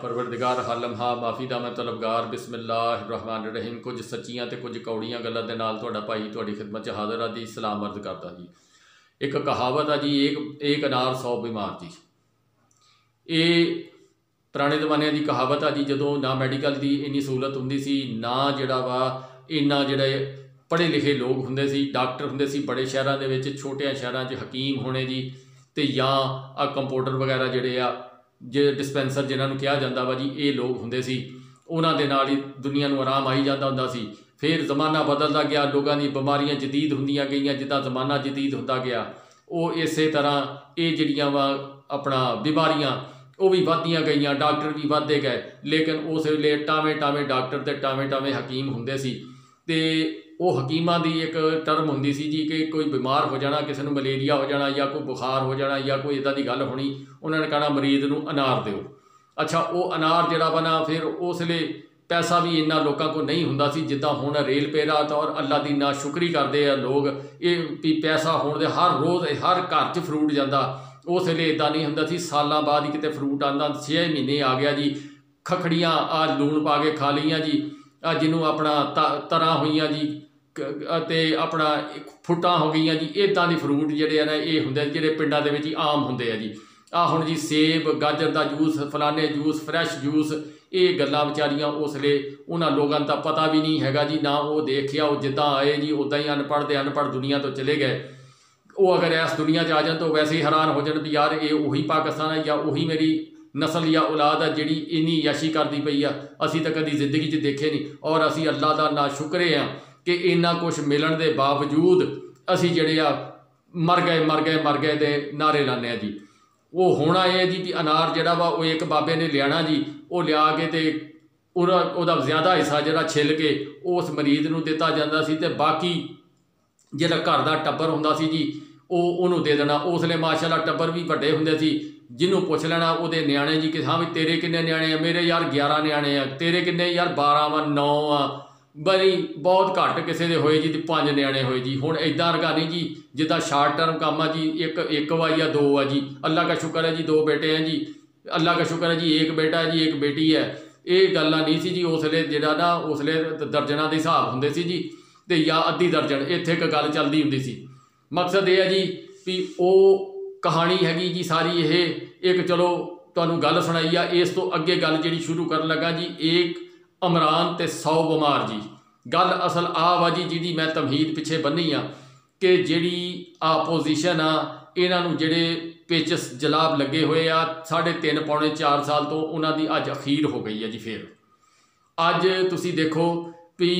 परवरदिगार हालम हा माफ़ी दा मैं तलबगार बिस्मिल्लाहिर्रहमानिर्रहीम। कुछ सच्चियां ते कुछ कौड़ियां गल्लां दे नाल तुहाडा भाई तुहाडी खिदमत च हाज़र आ जी। सलाम अर्ज करता जी। एक कहावत आ जी, एक अनार 100 बीमार जी। ये पुराने जमाने की कहावत आ जी, जदों ना मैडिकल की इन्नी सहूलत हुंदी सी, ना जिहड़ा वा इन्ना जिहड़े पढ़े लिखे लोग हुंदे सी, डॉक्टर हुंदे सी बड़े शहरों के विच, छोटिया शहरों च हकीम होने जी, तो या आ कंपाउंडर वगैरह जिहड़े आ जे डिस्पेंसर जिन्होंने कहा जाता वा जी, ये लोग होंगे सी। उन्हों के नाल ही दुनिया को आराम आई जाता होंदा सी। फिर जमाना बदलता गया, लोगों की बीमारियां जदीद होंदियां गईयां, जिदा जमाना जदीद होता गया वो इस तरह ये जिहड़ियां वा अपना बीमारियां वो भी वधदियां गईयां, डॉक्टर भी वधदे गए। लेकिन उस वेले टावें टावें डॉक्टर ते टावें टावें हकीम होंदे सी। ते वो हकीमां दी एक टर्म होंदी सी जी कि कोई बीमार हो जाना, किसी को मलेरिया हो जाना या कोई बुखार हो जाना या कोई इदां दी गल होनी, उन्होंने कहना मरीज नूं अनार दिओ। अच्छा, वो अनार जिहड़ा वा ना फिर उसले पैसा भी इन्ना लोगों को नहीं हुंदा सी जिद्दां हुण रेल पे रहा। तो और अल्लाह दी नाशुक्री करते हैं लोग, ये भी पैसा होने दे हर रोज़ हर घर च फ्रूट जाता। उस वेले इदां नहीं हुंदा सी, सालां बाद ही किते फ्रूट आंदा। 6 महीने आ गया जी, खखड़ियाँ आ लूण पा के खा लीआं जी, आ जिन्हों अपना तरां होईयां जी, ते अपना फुट्टां हो गई जी। इदां दी फ्रूट जिहड़े आ ना ये हुंदे जिहड़े पिंडां दे विच आम हुंदे आ जी। आ हुण जी सेब गाजर का जूस, फलाने जूस, फ्रैश जूस, ये गल्लां विचारियां उसले उन्हां लोगों का पता भी नहीं हैगा जी, ना वो देखिया। वो जिद्दां आए जी उदां ही अनपढ़ ते अनपढ़ दुनिया तो चले गए। वो अगर इस दुनिया च आ जाए तो वैसे ही हैरान हो जाए भी यार ये उही पाकिस्तान है या उही मेरी नस्ल या औलाद है जिहड़ी इन्नी यशी करती पई आ। असी तो कभी जिंदगी च देखे नहीं, और असी अल्लाह का ना शुक्रे हाँ कि इन्ना कुछ मिलन के बावजूद असी जिहड़े आ मर गए मर गए मर गए दे नारे लाने जी। वो होना ये जी कि अनार जिहड़ा वा वो एक बाबे ने लियाना जी, वो लिया के ते उहदा ज़्यादा हिस्सा जिहड़ा छिल के उस मरीज नूं दिता जांदा सी, ते बाकी जिहड़ा घर का टब्बर हुंदा सी जी वो उन्होंने दे देना। उसले माशाअल्लाह टब्बर भी वड्डे हुंदे सी, जिन्हों पुछ लेना वो न्याणे जी कि हाँ भी तेरे किन्ने न्याणे आ, मेरे यार 11 न्याणे आ, तेरे किन्ने यार 12 वा 9 आ, बड़ी बहुत घट किसी के होए जी 5 न्याणे होए जी। हुण इदां रगा नहीं जी जिद्दां शार्ट टर्म काम आ जी, एक वा या 2 आ जी। अल्लाह का शुक्र है जी 2 बेटे हैं जी, अल्लाह का शुक्र है जी 1 बेटा है जी 1 बेटी है। ये गल्लां नहीं सी जी उसले, जिहड़ा ना उसले दर्जनां दे हिसाब हुंदे सी जी, ते या अद्धी दर्जन इत्थे एक गल चलदी हुंदी सी। मकसद ये है जी भी वो कहानी हैगी जी सारी ये एक, चलो तुहानूं गल सुनाई आ। इस तो अगे गल जिहड़ी शुरू करन लगा जी, एक इमरान ते 100 बीमार जी। गल असल आ वा जी जिहदी मैं तमहीद पिछे बन्नी आ कि जिहड़ी आपोजिशन आ इन्हां जिहड़े पेचस जलाब लगे हुए आ 3.5 पौने 4 साल तो उन्हां दी अज अखीर हो गई है जी। फिर अज तुसीं देखो भी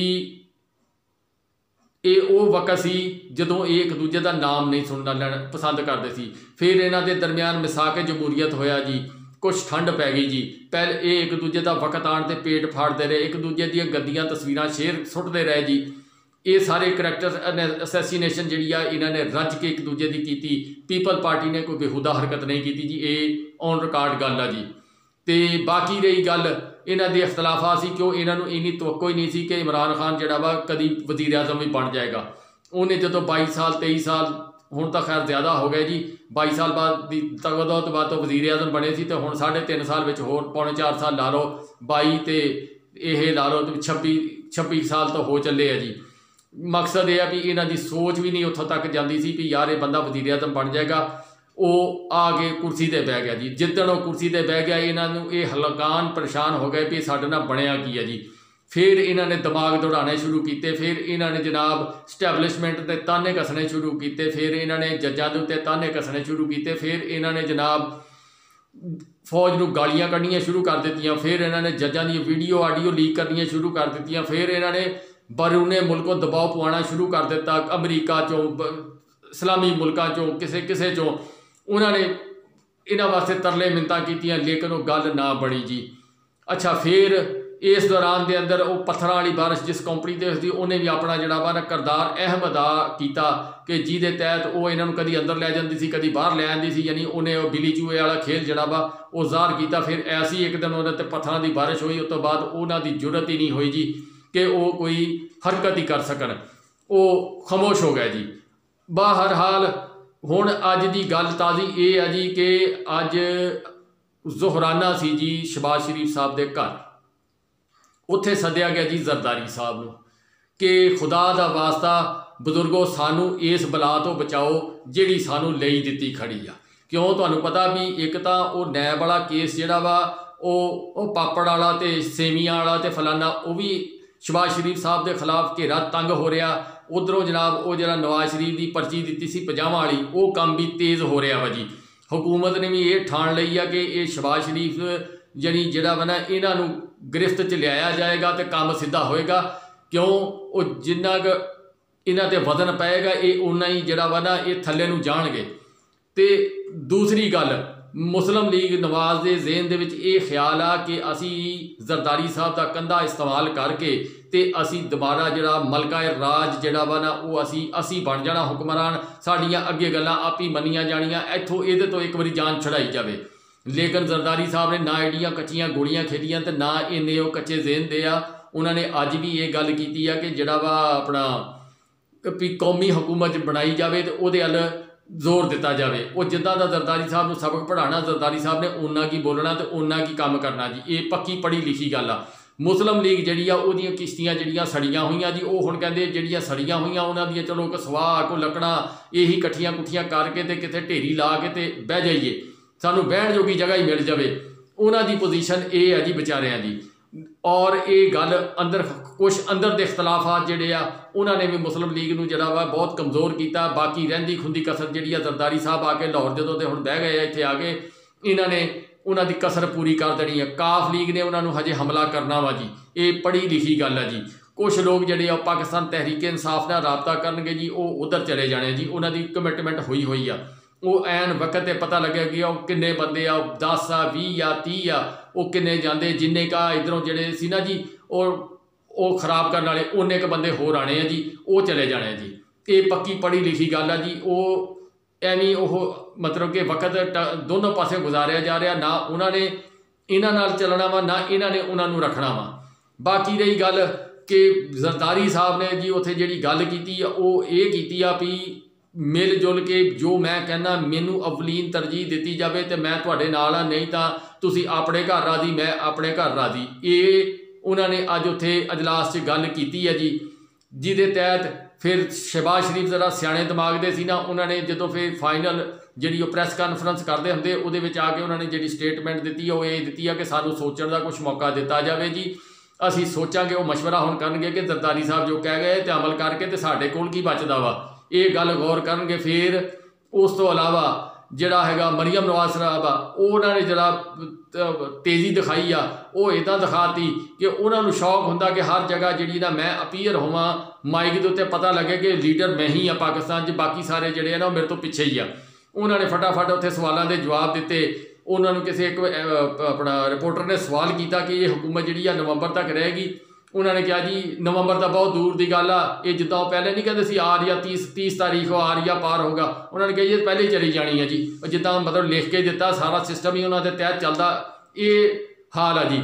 ये वो वक्त सी जदों एक दूजे का नाम नहीं सुनना लैना पसंद करते सी। फिर इन्हां दे दरम्यान मिसाके जमहूरीयत होया जी, कुछ ठंड पै गई जी। पहले ये एक दूजे का वक्त आने ते पेट फाड़ते रहे, एक दूजे दी गंदियां तस्वीरां शेयर सुटते रहे जी। ये सारे करैक्टर असैसीनेशन जी इन्होंने रज के एक दूजे की कीती। पीपल पार्टी ने कोई बेहुदा हरकत नहीं की जी, ये ऑन रिकॉर्ड गल आ जी। तो बाकी रही गल इन्हां दे इख्तलाफा सी, क्यों इन्हों इन्नी तवक्को ही नहीं सी कि इमरान खान जिहड़ा वा कभी वजीर आजम भी बन जाएगा। उन्हें जो 22 साल 23 साल हुण तो खैर ज़्यादा हो गए जी, 22 साल बाद तो बाद तो वजीर आजम बने सी, तो हुण 3.5 साल में होर पौने 4 साल ला लो, 22 तो यह ला लो तो 26 साल तो हो चले है जी। मकसद यह है भी इन्हां दी सोच भी नहीं उत्थों तक जाती सी भी यार ये बंदा वजीर आजम बन जाएगा। वो आके कुर्सी पर बह गया जी। जिद्दण वो कुर्सी पर बह गया इन्हों ये हलकान परेशान हो गए भी साडे नाल बनिया की है जी। फिर इन्होंने दिमाग दौड़ाने शुरू किए, फिर इन्होंने जनाब स्टैबलिशमेंट के ताने कसने शुरू किए, फिर इन्होंने जज्जां दे उत्ते ताने कसने शुरू किए, फिर इन्होंने जनाब फौज नूं गालियां कढ़नियां शुरू कर दित्तियां, फिर इन्होंने जज्जां दी वीडियो आडियो लीक करनियां शुरू कर दित्तियां, फिर इन्होंने बैरूने मुल्कों दबाव पवाना शुरू कर दिता, अमरीका चों इस्लामी मुल्कों चों किसे चों। उन्होंने इन्हां वास्ते तरले मिन्नतां कीतियां, लेकिन वो गल ना बनी जी। अच्छा, फिर इस दौरान के अंदर वो पत्थरां वाली बारिश जिस कंपनी ते सी उन्हें भी अपना जिहड़ा वा किरदार अहम अदा किया कि जिहदे तहत वो इन्हों कभी अंदर लै जाती सी कभी बाहर लै आती सी, यानी उन्हें वो बिली चूहे वाला खेल जिहड़ा वा वो ज़ाहिर किया। फिर ऐसी एक दिन उन्होंने पत्थरां की बारिश हुई, उस तो बाद उन्हां दी जुरत ही नहीं हुई जी कि वो कोई हरकत ही कर सकन, वो खामोश हो गए जी। बहरहाल हुण अज की गल ताज़ी ये है जी कि अज ਜ਼ੁਹਰਾਨਾ ਸੀ जी शहबाज शरीफ साहब के घर। उत्थे सद्या गया जी जरदारी साहब नूं कि खुदा दा वास्ता बजुर्गो सानू इस बला तो बचाओ जिहड़ी सानू लई दित्ती खड़ी आ। क्यों तुहानू पता भी एक तो वो नैब वाला केस जिहड़ा वा वो पापड़ वाला ते सेवियां वाला ते फलाना वो भी शहबाज शरीफ साहब के खिलाफ घेरा तंग हो रहा। उधरों जनाब वो जरा नवाज शरीफ की पर्ची दी सी 50 वाली वो काम भी तेज़ हो रहा वा जी। हुकूमत ने भी ये ठान लई आ कि ये शहबाज शरीफ जानी जिहड़ा वा ना इन्हां गिरफ्त च लिया जाएगा तो काम सीधा होएगा। क्यों वो जिन्ना क इन्हां ते वजन पाएगा ये उन्ना ही जिहड़ा वा ना ये थल्ले नूं जाणगे। तो दूसरी गल मुस्लिम लीग नवाज के जेहन दे विच ये ख्याल आ कि असी जरदारी साहब का कंधा इस्तेमाल करके ते असी दोबारा जिहड़ा मलका राज जिहड़ा वा ना वो असी बन जाना हुक्मरान, साडियां अगे गल्लां आप ही मनियां जाणियां, इत्थों इहदे तो एक बारी जान छड़ाई जाए। लेकिन जरदारी साहब ने ना एडियां कच्चियां गोलियां खेलियां तो ना इन्ने वो कच्चे जेहन दे आ। उन्होंने अज भी ये गल की है कि जिहड़ा वा अपना भी कौमी हुकूमत बनाई जाए तो वो अल जोर दिता जाए। वो जिदा का जरदारी साहब को सबक पढ़ाना जरदारी साहब ने उन्ना की बोलना तो उन्ना की काम करना जी। ये पक्की पढ़ी लिखी गल आ। मुस्लिम लीग जी वो किश्तियाँ जड़ियाँ सड़ियाँ हुई जी वो हुण कहते जड़ियाँ सड़ियाँ हुई उन्होंने चलो एक सवाह को लकड़ा यही कट्ठियां कुट्ठियां करके तो कितने ढेरी ला के तो बह जाइए सानू बहन जोगी जगह ही मिल जाए। उन्होंने पोजीशन ये है जी बेचारियां की। और ये गल अंदर कुछ अंदर के इख्तलाफात जिहड़े आ उन्होंने भी मुस्लिम लीग नूं जिहड़ा वा बहुत कमज़ोर किया। बाकी रहिंदी खुंदी कसर जिहड़ी जरदारी साहब आके लाहौर जो तो हुण बह गए इत्थे आ गए इन्होंने उन्हों की कसर पूरी कर देनी है। काफ लीग ने उन्होंने हजे हमला करना वा जी। ये पढ़ी लिखी गल है जी। कुछ लोग जिहड़े पाकिस्तान तहरीक इंसाफ नाल राबता करनगे जी वो उधर चले जाने जी। उन्होंने कमिटमेंट हुई हुई आ। वो ऐन वक्त ते पता लगे कि वो किन्ने बंदे आ 10 आ 20 आ 30 आ वो किन्ने जाते जिन्ने का इधरों जिहड़े सी ना जी और खराब करने वाले उन्ने क बंदे होर आने हैं जी वो चले जाने जी। ये पक्की पढ़ी लिखी गल है जी। वो एवं वो मतलब कि वक्त दोनों पासे गुजारिया जा रहा ना उन्होंने इन्हां नाल चलना वा ना इन्होंने उन्होंने रखना वा। बाकी रही गल कि जरदारी साहब ने जी उत्थे जिहड़ी गल की वो ये की आ भी मिल जुल के जो मैं कहना मैनू अवलीन तरजीह दी जाए तो मैं तुहाडे नाल आ नहीं तो तुसी अपने घर राजी मैं अपने घर राजी। ये उन्होंने अज उत्थे अजलास च गल की है जी जिदे तहत फिर शहबाज शरीफ जरा सियाने दिमाग दे सी ना उन्होंने जो फिर फाइनल जी प्रेस कानफ्रेंस करते होंगे वो आके उन्होंने जी स्टेटमेंट दी वो ये दी है कि सानू सोचने का कुछ मौका दिता जाए जी। असी सोचांगे वो मशवरा हुण करनगे कि जरदारी साहब जो कह गए तो अमल करके तो साडे कोल की बचदा वा ये गल गौर करनगे। फिर उस तो अलावा जिहड़ा हैगा मरियम नवाज साहब आ उन्होंने जरा तेज़ी दिखाई आ वो इदां दिखाती कि उन्होंने शौक हुंदा कि हर जगह जी ना मैं अपीयर होवां माइक के उत्ते पता लगे कि लीडर मैं ही आ पाकिस्तान च बाकी सारे जिहड़े ना मेरे तो पिछे ही आ। उन्होंने फटाफट उत्थे सवालों के जवाब दिते। उन्होंने किसी एक अपना रिपोर्टर ने सवाल किया कि ये हुकूमत जी नवंबर तक रहेगी। उन्होंने कहा जी नवंबर तो बहुत दूर की गल आ ये जिदा पहले नहीं कहते सी आ रही आ 30 तारीख को आ रही आ पार होगा। उन्होंने कहा ये पहले ही चली जानी है जी जिदा मतलब लिख के दिता सारा सिस्टम ही उन्होंने तहत चलता ये हाल है जी।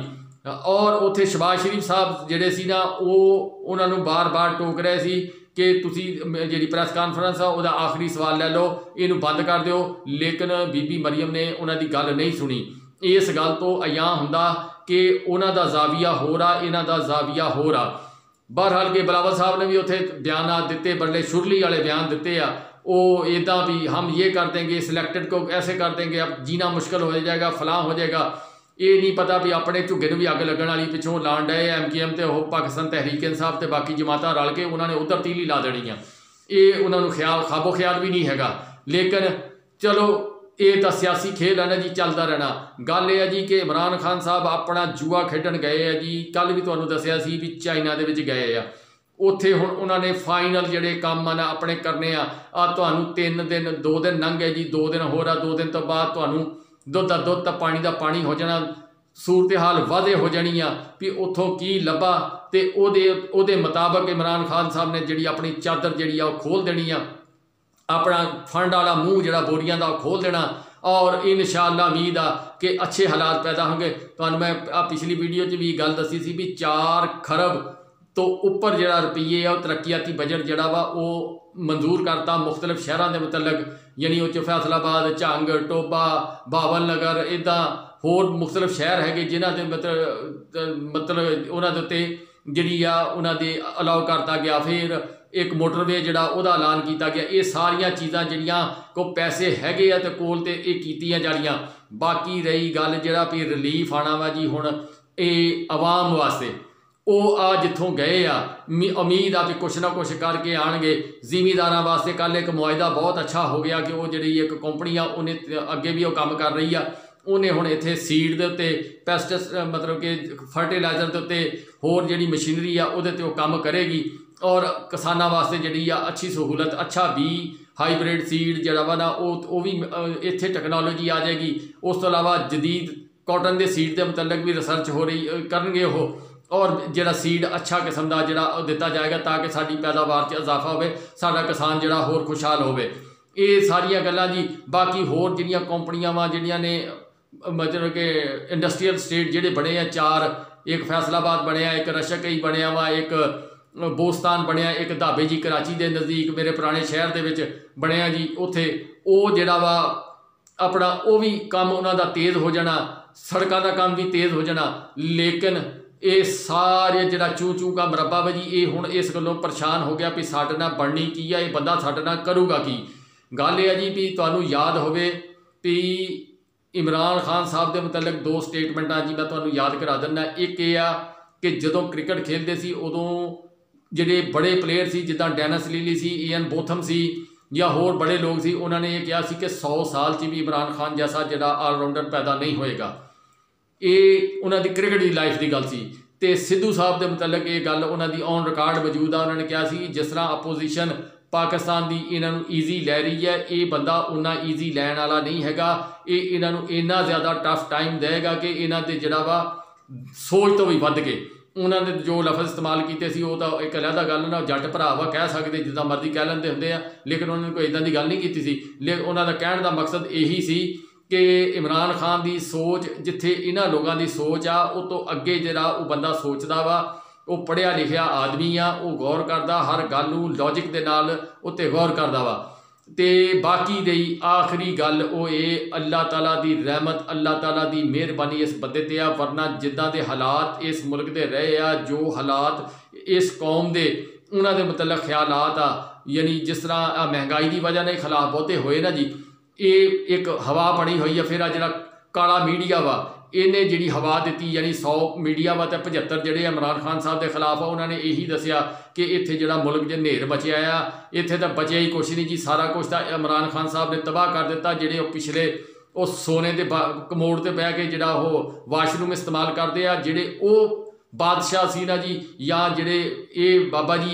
और उत्थे शहबाज शरीफ साहब जिहड़े सी ना वो उन्होंने बार बार टोक रहे सी कि तुसी जी प्रेस कानफ्रेंस आ उहदा आखिरी सवाल लै लो इनू बंद कर दो। लेकिन बीबी मरियम ने उन्होंने गल नहीं सुनी। इस गल तो अयां हुंदा कि उन्हों का जाविया हो रहा इन्हों का जाविया हो रहा। बहरहाल के बिलावल साहब ने भी उत्थे बयान दिते बड़े शुरली वाले बयान दिते आ वो इदा भी हम ये कर देंगे सिलेक्टेड को ऐसे कर देंगे अब जीना मुश्किल हो जाएगा फलां हो जाएगा। ये नहीं पता भी अपने झुग्गे भी अग लगन वाली पिछों लाण डे MKM तो पाकिस्तान तहरीक इंसाफ तो बाकी जमातां रल के उन्होंने उधर तीली ला देनी है। ये उन्होंने ख्याल खाबो ख्याल भी नहीं हैगा। लेकिन चलो ये तो सियासी खेल है ना जी चलता रहना। गल यह है जी कि इमरान खान साहब अपना जुआ खेडन गए है जी। कल भी तुहानूं दस्सिया सी भी चाइना दे विच गए आ उत्थे हुण उन्होंने फाइनल जिहड़े काम आ अपने करने आ तुहानूं 3 दिन 2 दिन लंघ गए जी 2 दिन हो रहा 2 दिन तो बाद तुहानूं दुध का दुध तो पानी का पानी हो जाना सूरत हाल वादे हो जानी आ भी उतों की लभा तो उहदे मुताबक इमरान खान साहब ने जी अपनी चादर जी खोल देनी आ अपना फंड वाला मूँह जरा बोरियां का खोल देना। और इंशाअल्लाह उम्मीद आ कि अच्छे हालात पैदा होंगे। तो मैं पिछली वीडियो च भी गल दसी सी भी 4 खरब तो उपर जरा रुपये आ तरक्याती बजट जरा वा वो मंजूर करता मुख्तलिफ शहरों के मुतलक यानी उस फैसलाबाद झंग टोबा बावल नगर इदा होर मुख्तलिफ शहर है जिन्हां दे मतलब उन्हां दे उत्ते जिहड़ी आ उन्हां दे अलाउ करता गया। फिर एक मोटरवे जिहड़ा उहदा ऐलान किया गया। ये सारिया चीज़ां जिहड़ियां को पैसे हैगे आ ते कोल ते ये कीतियां जाणियां। बाकी रही गल जिहड़ा भी रिलीफ आना वा जी हुण ये आवाम वास्ते वो आ जिथों गए आ उम्मीद आ भी कुछ ना कुछ करके आएंगे। जिमीदारां वास्ते कल एक मुआयदा बहुत अच्छा हो गया कि वो जी एक कंपनी आ उन्हें अगे भी वो काम कर रही आ। उन्हें हुण इत्थे सीड दे उत्ते पैस्ट मतलब कि फर्टिलाइजर के उत्ते होर जिहड़ी मशीनरी आ उहदे ते वो काम करेगी और किसानां वास्ते जिहड़ी आ अच्छी सहूलत अच्छा बी हाईब्रिड सीड जिहड़ा वा ना वो भी इत्थे टैक्नोलॉजी आ जाएगी। उस तो इलावा जदीद कॉटन के सीड के मुतलक भी रिसर्च हो रही करनगे वो और जिहड़ा सीड अच्छा किस्म का जिहड़ा दिता जाएगा ताकि साडी पैदावार च इजाफा होवे साडा किसान जिहड़ा होर खुशहाल होवे। ये सारिया गल्लां जी। बाकी होर जिहड़ियां कंपनियां वा जिहड़ियां ने मतलब कि इंडस्ट्रीयल स्टेट जिहड़े बने आ 4 एक फैसलाबाद बनया एक रशकई बनया वा एक बोस्तान बनया एक धाबे जी कराची के नज़दीक मेरे पुराने शहर दे विच बनया जी। उत्थे वो जिहड़ा वा अपना वो भी काम उन्हां दा तेज़ हो जाना सड़कों का काम भी तेज़ हो जाना। लेकिन ये सारे जिहड़ा चू चू का मरबा वा जी ये हुण इस गल्लों परेशान हो गया भी साडे नाल बननी की है ये बंदा साडे नाल करूगा की। गल यह जी भी तुहानूं याद होवे भी इमरान खान साहब के मुतलक 2 स्टेटमेंटां जी मैं तुहानूं याद करा दिंदा। एक ये आ कि जदों क्रिकेट खेलते सी उदों जिहड़े बड़े प्लेयर सी जिद्दां डेनिस लीली सी ईएन बोथम सी या होर बड़े लोग सी उन्होंने ये कहा कि 100 साल च भी इमरान खान जैसा जिहड़ा ऑलराउंडर पैदा नहीं होएगा। ये उन्हां दी क्रिकेट की लाइफ की गल सी। ते सिद्धू साहब के मुतलक ये गल उन्हां दी ऑन रिकॉर्ड मौजूद आ। उन्होंने कहा सी जिस तरह अपोजिशन पाकिस्तान की इन्हों ईजी लै रही है ये बंदा उन्ना ईजी लैन वाला नहीं हैगा। ये इन्हों इन्ना ज़्यादा टफ टाइम देगा कि इन्हों के जिहड़ा वा सोच तो भी वध के उन्होंने जो लफज इस्तेमाल किए सी वो तो एक अलहदा गल ना जट भरा वा कह सकते जिदा मर्जी कह लेंदे हुंदे आ। लेकिन उन्होंने कोई इदां दी गल नहीं की सी। लेकिन उन्होंने कहण दा मकसद यही सी कि इमरान खान की सोच जिथे इन्हां लोगों की सोच आ वो तो अगे जिहड़ा वो बंदा सोचदा वा वो पढ़िया लिखिया आदमी आ वो गौर करदा हर गल नूं लॉजिक दे नाल उत्ते गौर करदा वा। ते बाकी रही आखिरी गल वो ये अल्लाह ताला दी रहमत अल्लाह ताला दी मेहरबानी इस बंदे ते आ। वरना जिद्दां दे हालात इस मुल्क दे रहे आ जो हालात इस कौम दे उन्हां दे मतलब ख्यालात आ यानी जिस तरह महंगाई की वजह ने खिलाफ बहुते होए ना जी ये एक हवा बनी हुई है। फिर आ जिहड़ा काला मीडिया वा इन्हें जी हवा दी यानी 100 मीडिया वा 75 जोड़े इमरान खान साहब के खिलाफ उन्होंने यही दसिया कि इत्थे जो मुल्क ज नेर बचिया आ इत्थे तो बचिया ही कुछ नहीं जी सारा कुछ तो इमरान खान साहब ने तबाह कर दिता। जोड़े पिछले उस सोने के कमोड़ से बह के जोड़ा वो वाशरूम इस्तेमाल करते हैं जोड़े वो बादशाह सी ना जी या जोड़े ये बाबा जी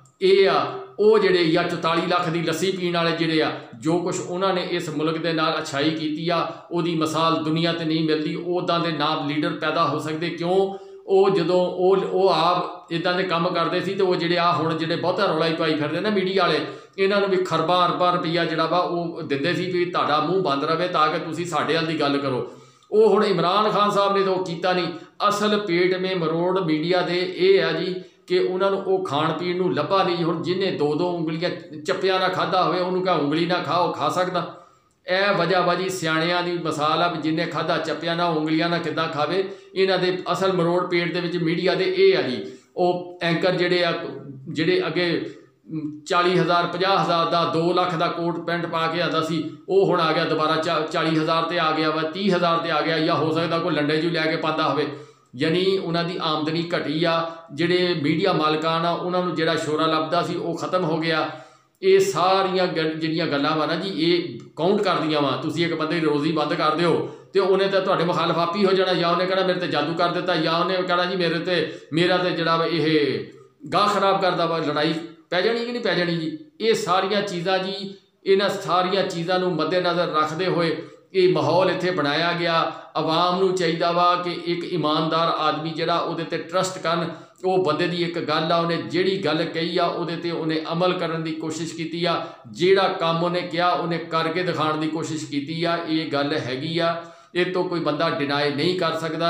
आ वो जोड़े या 44 लाख की लस्सी पीने वाले जोड़े आ जो कुछ उन्होंने इस मुल्क के नाल अच्छाई की आ उहदी मिसाल दुनिया ते नहीं मिलती। उदां दे नाम लीडर पैदा हो सकते क्यों वो जदों वो आप इदां दे काम करते सी तो वो जोड़े आ हुण जोड़े बहुता रौला ही पाई फिरदे ना मीडिया वाले इन्हों भी खरबां अरबां रुपया जोड़ा वा वो दिंदे सी भी तुहाडा मूँह बंद रहे ताकि तुसीं साडे वाल दी गल करो। वो हुण इमरान खान साहब ने तो कीता नहीं। असल पेट में मरोड़ मीडिया दे ये है जी कि उन्होंने वो खाण पीण नूं लभा नहीं। हुण जिन्हें 2-2 उंगलियां चप्पिया ना खाधा होवे उन्होंने कहा उंगली ना खा वो खा सकदा। यह वजह वाजी सियाणियां दी मिसाल आ भी जिन्हें खाधा चप्पिया ना उंगलियां ना किद्दां खावे। इन्हां दे असल मरोड़ पेट दे विच मीडिया दे ये आ जी वो एंकर जिहड़े अगे 40,000 50,000 का 2 लाख का कोट पैंट पा के आता सी वो हुण आ गया दोबारा 40,000 ते आ गया वा 30,000 ते आ गया या हो सकता कोई लंडे जू लैके पाता होवे। यानी उन्हों की आमदनी घटी आ जिहड़े मीडिया मालकान आ उन्होंने जिहड़ा शोरा लभदा सी वो खत्म हो गया। ये सारियां जिहड़ियां गल्लां वा ना जी ये काउंट कर दियां वा। तुसीं एक बंदे की रोज़ी बंद कर दिओ तो उन्हें तो तुहाडे मुखालफ आप ही हो जाना या उन्हें कहना मेरे ते जादू कर दिता या उन्हें कहना जी मेरा तो जिहड़ा ये गाह खराब करदा वा लड़ाई पै जानी कि नहीं पै जानी जी। ये सारियां चीज़ां जी इन्हां सारियां चीज़ां नूं मद्देनज़र रखते हुए ये माहौल इत्थे बनाया गया। आवाम नूं चाहिदा वा कि एक ईमानदार आदमी जिहड़ा उहदे ते ट्रस्ट करन। वो बंदे दी एक गल आ उन्हें जिहड़ी गल कही आ उहदे ते उन्हें अमल करन दी कोशिश कीती आ जिहड़ा काम उन्हें कहा उन्हें करके दिखाउण दी कोशिश कीती आ। ये गल हैगी आ ये तो कोई बंदा डिनाई नहीं कर सकदा।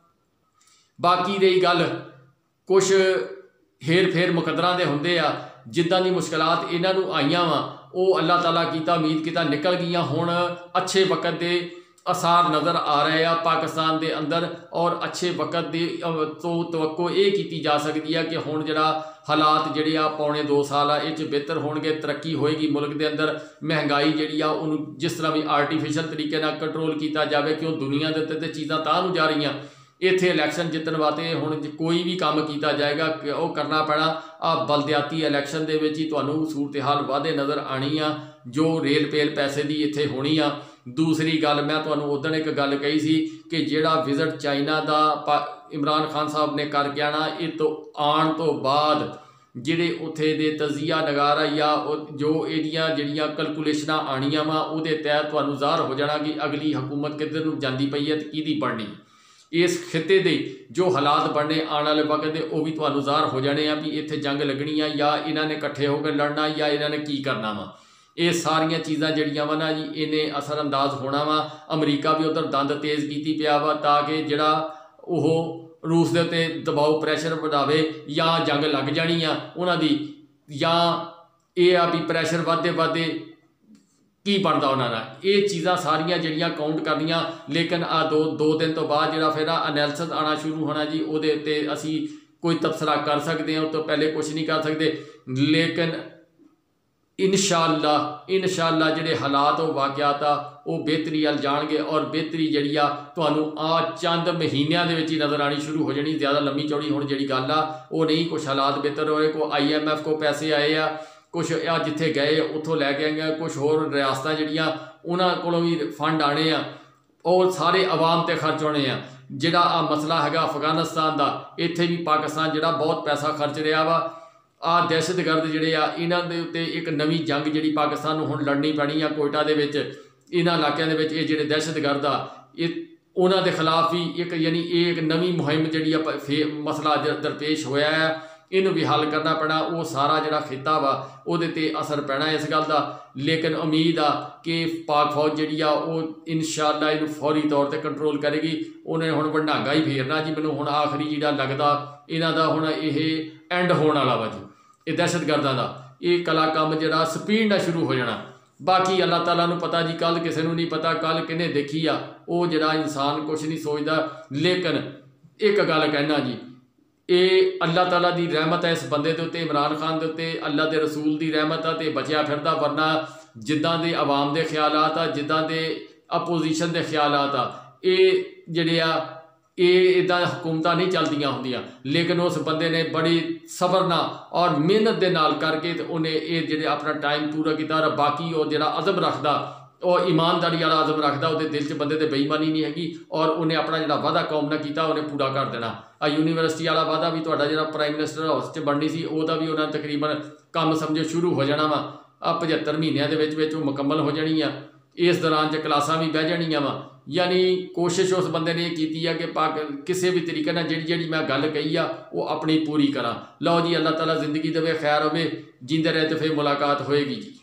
बाकी रही गल कुछ हेर फेर मुकदरां दे हुंदे आ जिद्दां दी मुश्किलात इन्हां नूं आईयां वा वो अल्लाह ताला कीता उम्मीद कीता निकल गईयां। हुण अच्छे वक्त दे आसार नज़र आ रहे हैं पाकिस्तान के अंदर और अच्छे वक्त की तो तवक्को ये की जा सकती है कि हुण जिहड़ा हालात जिहड़े आ पौने 2 साल आ इह बेहतर होणगे, तरक्की होएगी मुल्क के अंदर, महंगाई जिहड़ी आ उहनूं जिस तरह भी आर्टिफिशियल तरीके नाल कंट्रोल किया जाए क्यों दुनिया के उत्ते ते चीज़ां तां नूं जा रही। इत्थे इलैक्शन जितन वास्ते हुण कोई भी काम किया जाएगा वो करना पैना। आ बलदियाती इलैक्शन दे विच ही तुहानूं सूरत हाल वाधे नज़र आनी आ जो रेल पेल पैसे की इत्थे होनी आ। दूसरी गल मैं तुहानूं उदण एक गल कही सी कि जिहड़ा विजिट चाइना का इमरान खान साहब ने करके आना, इस तो आने तो बाद जिहड़े उत्थे दे तजिया नगारा या जो इहदियां जिहड़ियां कैलकुलेशनां आनियां वा उहदे तहत तुहानूं ज़ाहिर हो जाना कि अगली हुकूमत किधर नूं जांदी पई है ते किहदी बननी। इस खिते के जो हालात बनने आने वाले वक्त के वह भी तुहानूं ज़ाहिर हो जाने भी इत्थे जंग लगनी आ या इन्होंने इकट्ठे होकर लड़ना या इन्होंने की करना वा। ये सारिया चीज़ां जिहड़ियां वा ना जी इन्हें असरअंदाज होना वा। अमरीका भी उधर दंद तेज़ की पिया वा ताकि जिहड़ा वो रूस के उत्ते दबाव प्रैशर बनावे या जंग लग जानी आ उन्हां दी या ये आ भी प्रैशर वधदे वधदे की बनता उन्होंने। ये चीज़ां सारिया जिहड़ियां काउंट करनियां, लेकिन आ दो दिन तो बाद जिहड़ा फिर एनालिसिस आना शुरू होना जी उहदे उत्ते असीं कोई तबसरा कर सकते हैं, उस तो पहले कुछ नहीं कर सकते। लेकिन इंशाअल्लाह जिहड़े हालात वो वाक़यात आ वो बेहतरी अल जाणगे और बेहतरी जिहड़ी आ तुहानूं आ चंद महीनों के ही नज़र आनी शुरू हो जानी। ज़्यादा लंबी चौड़ी हुण जिहड़ी गल आ वो नहीं, कुछ हालात बेहतर होए, को IMF को पैसे आए आ, कुछ आ जिथे गए उत्थों लैके आए, कुछ होर रियासतां जिहड़ियां उन्हां कोलों भी फंड आने आ और सारे आवाम ते खर्च होने आ। जिहड़ा आ मसला हैगा अफगानिस्तान का, इत्थे भी पाकिस्तान जिहड़ा बहुत पैसा खर्च रहा वा। आ दहशतगर्द जिहड़े आ इन्हां दे उत्ते एक नवीं जंग जिहड़ी पाकिस्तान नूं हुण लड़नी पैनी आ कोयटा दे विच, इन्हां इलाकिਆਂ दे विच। ये जिहड़े दहशतगर्द आ उन्हां दे खिलाफ भी एक यानी एक नवीं मुहिम जिहड़ी आ मसला दरपेश होया है, इनू भी हल करना पैना। वो सारा जिहड़ा खिता वा उहदे ते असर पैना इस गल का। लेकिन उम्मीद आ कि पाक फौज जिहड़ी आ वो इंशाअल्लाह इनू फौरी तौर पर कंट्रोल करेगी। उन्हें हुण वंडांगा ही फेरना जी। मैनूं हुण आखिरी जिहड़ा लगदा इन्हां दा हुण ये एंड होने वाला वा जी। ये दहशतगर्दां दा ये कला काम जिहड़ा स्पीड नाल शुरू हो जाना। बाकी अल्लाह ताला नूं पता जी, कल किसी नूं नहीं पता कल किने देखी आ, वो जिहड़ा इंसान कुछ नहीं सोचदा। लेकिन एक गल कहना जी, ये अल्लाह ताला की रहमत है इस बंदे के उत्ते, इमरान खान के उत्ते, अल्लाह के रसूल की रहमत है तो बचिया फिरदा। वरना जिद्दां दे आवाम के ख्यालात आ, जिद्दां दे अपोजिशन के ख्यालात आ, ये जिहड़े आ ये इदा हुकूमतां नहीं चलदियां होंदियां। लेकिन उस बंदे ने बड़ी सबर नाल और मेहनत के नाल करके उन्हें ये जिहड़े अपना टाइम पूरा किया। और बाकी वो जिहड़ा अज़म रखदा और ईमानदारी वाला आज़म रखदा, उहदे दिल च बंदे ते बेईमानी नहीं हैगी और उन्हें अपना जिहड़ा वादा कौम ने किया उन्हें पूरा कर देना। आ यूनीवर्सिटी वाला वादा भी तुहाडा जिहड़ा प्राइम मिनिस्टर हाउस च बननी सी उहदा भी उन्हें तकरीबन काम समझो शुरू हो जाना वा। आ 75 महीनों के विच मुकम्मल हो जानी आ। इस दौरान च क्लासां भी बह जानियां वा। यानी कोशिश उस बंदे ने की है कि किसी भी तरीके नाल जिहड़ी मैं गल कही आ वो अपनी पूरी करा। लो जी, अल्लाह ताला जिंदगी देवे, खैर होवे, जींदे रहे तो फिर मुलाकात होएगी जी।